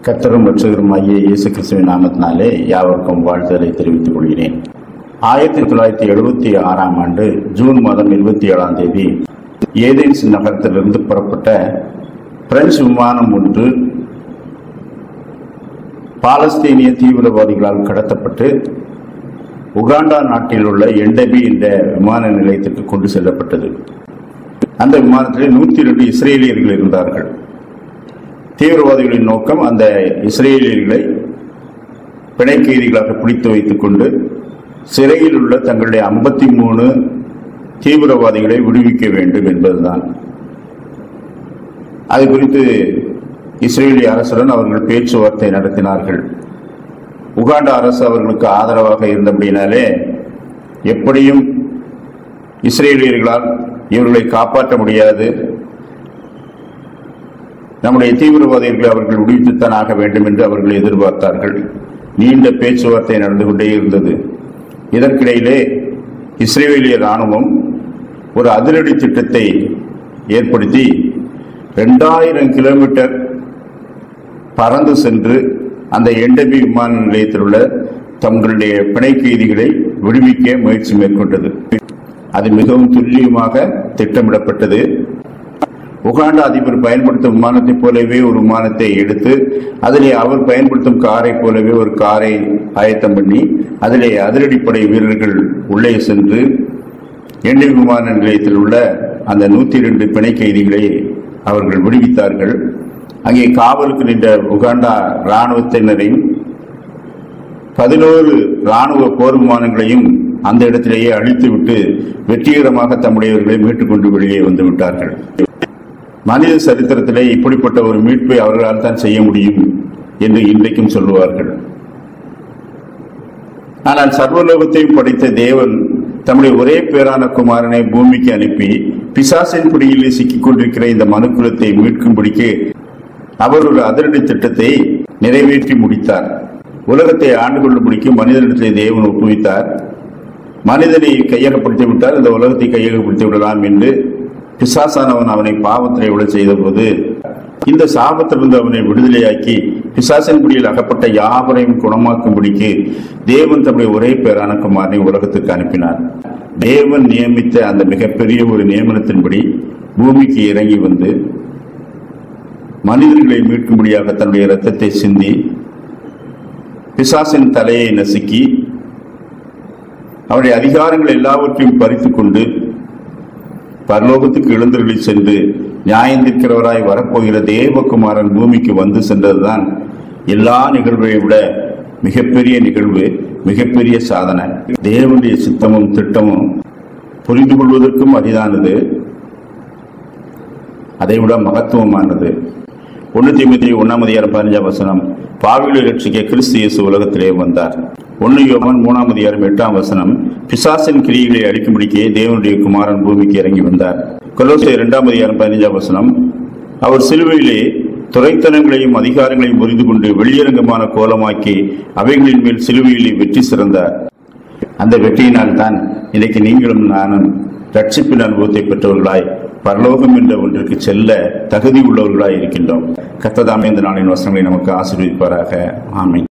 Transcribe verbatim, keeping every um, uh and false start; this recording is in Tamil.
கர்த்தரும் இரட்சகருமாகிய இயேசு கிறிஸ்துவின் நாமத்தினாலே யாவருக்கும் வாழ்த்துதலை தெரிவித்துக் கொள்கிறேன். ஆயிரத்தி தொள்ளாயிரத்தி எழுபத்தி ஆறாம் ஆண்டு ஜூன் மாதம் இருபத்தி ஏழாம் தேதி ஏதென்ஸ் நகரத்திலிருந்து புறப்பட்ட பிரெஞ்சு விமானம் ஒன்று பாலஸ்தீனிய தீவிரவாதிகளால் கடத்தப்பட்டு உகாண்டா நாட்டில் உள்ள எண்டபி என்ற விமான நிலையத்திற்கு கொண்டு செல்லப்பட்டது. அந்த விமானத்தில் நூத்தி இரண்டு இஸ்ரேலியர்கள் இருந்தார்கள். தீவிரவாதிகளின் நோக்கம் அந்த இஸ்ரேலியர்களை பிணை கைதிகளாக பிடித்து வைத்துக் கொண்டு சிறையில் உள்ள தங்களுடைய ஐம்பத்தி மூணு தீவிரவாதிகளை விடுவிக்க வேண்டும் என்பதுதான். அது குறித்து இஸ்ரேலிய அரசுடன் அவர்கள் பேச்சுவார்த்தை நடத்தினார்கள். உகாண்டா அரசு அவர்களுக்கு ஆதரவாக இருந்தபடினாலே எப்படியும் இஸ்ரேலியர்களால் இவர்களை காப்பாற்ற முடியாது, நம்முடைய தீவிரவாதிகளை அவர்கள் விடுவித்துத்தான் ஆக வேண்டும் என்று அவர்கள் எதிர்பார்த்தார்கள். நீண்ட பேச்சுவார்த்தை நடந்து கொண்டே இருந்தது. இதற்கிடையிலே இஸ்ரேலிய ராணுவம் ஒரு அதிரடி திட்டத்தை ஏற்படுத்தி இரண்டாயிரம் கிலோமீட்டர் பறந்து சென்று அந்த எண்டபி விமான நிலையத்தில் உள்ள தங்களுடைய பிணை கைதிகளை விடுவிக்க முயற்சி மேற்கொண்டது. அது மிகவும் துல்லியமாக திட்டமிடப்பட்டது. உகாண்டா அதிபர் பயன்படுத்தும் விமானத்தை போலவே ஒரு விமானத்தை எடுத்து அதிலே அவர் பயன்படுத்தும் காரை போலவே ஒரு காரை ஆயத்தம் பண்ணி அதிலே அதிரடிப்படை வீரர்கள் உள்ளே சென்று எண்டபி விமான நிலையத்தில் உள்ள அந்த நூத்தி இரண்டு பிணை கைதிகளை அவர்கள் விடுவித்தார்கள். அங்கே காவலுக்கு நின்ற உகாண்டா இராணுவத்தினரையும் பதினோரு இராணுவ போர் விமானங்களையும் அந்த இடத்திலேயே அழித்துவிட்டு வெற்றிகரமாக தம்முடையவர்களை மீட்டுக் கொண்டு வெளியே வந்து விட்டார்கள். மனித சரித்திரத்திலே இப்படிப்பட்ட ஒரு மீட்பை அவர்களால் தான் செய்ய முடியும் என்று இன்றைக்கும் சொல்லுவார்கள். ஆனால் சர்வலோகத்தையும் படைத்த தேவன் தம்முடைய ஒரே பேரான குமாரனை பூமிக்கு அனுப்பி பிசாசின் பிடியிலே சிக்கிக் கொண்டிருக்கிற இந்த மனுக்குலத்தை மீட்கும்படிக்கு அவர் ஒரு அதிரடி திட்டத்தை நிறைவேற்றி முடித்தார். உலகத்தை ஆண்டு கொள்ளும்படிக்கு மனிதனிடத்தை தேவன் ஒப்புவித்தார். மனிதனை கையகப்படுத்தி விட்டால் இந்த உலகத்தை கையகப்படுத்தி விடலாம் என்று பிசாசானவன் அவனை பாவத்திலே விட செய்த போது இந்த சாபத்திலிருந்து அவனை விடுதலையாக்கி பிசாசின் பிடியில் அகப்பட்ட யாவரையும் குணமாக்கும்படிக்கு தேவன் தம்முடைய ஒரே பேரான குமாரனை உலகத்துக்கு அனுப்பினார். தேவன் நியமித்த அந்த மிகப்பெரிய ஒரு நியமனத்தின்படி பூமிக்கு இறங்கி வந்து மனிதர்களை மீட்கும்படியாக தன்னுடைய இரத்தத்தை சிந்தி பிசாசின் தலையை நசுக்கி அவருடைய அதிகாரங்கள் எல்லாவற்றையும் பறித்துக் கொண்டு பரலோகத்துக்கு எழுந்தருளி சென்று நியாயந்திருக்கிறவராய் வரப்போகிற தேவகுமாரன் பூமிக்கு வந்து சென்றதுதான் எல்லா நிகழ்வை விட மிகப்பெரிய நிகழ்வு, மிகப்பெரிய சாதனை. தேவனுடைய சித்தமும் திட்டமும் புரிந்து கொள்வதற்கும் அரிதானது, அதைவிட மகத்துவமானது. ஒன்னு தீமோத்தேயு ஒன்னாம் அதிகாரம் பதினஞ்சாம் வசனம், பாவிகளை ரட்சிக்க கிறிஸ்து இயேசு உலகத்திலே வந்தார். ஒன்னு யோவான் மூணாம் அதிகாரம் எட்டாம் வசனம், பிசாசின் கிரியைகளை அழிக்கும்படிக்கே தேவனுடைய குமாரன் பூமிக்கு இறங்கி வந்தார். கொலோசியர் இரண்டாம் அதிகாரம் பதினஞ்சாம் வசனம், அவர் சிலுவையிலே துரைத்தனங்களையும் அதிகாரங்களையும் புரிந்து கொண்டு வெளியரங்கமான கோலமாக்கி அவைகளின் மேல் சிலுவையிலே வெற்றி சிறந்தார். அந்த வெற்றியினால் தான் இன்றைக்கு நீங்களும் நானும் ரட்சிப்பின் அனுபவத்தை பெற்றவர்களாய் பரலோகம் என்ற ஒன்றிற்கு செல்ல தகுதி உள்ளவர்களாய் இருக்கின்றோம். கர்த்தர் தாமே இந்த நாளின் வசனங்களை நமக்கு ஆசீர்வதிப்பாராக. ஆமென்.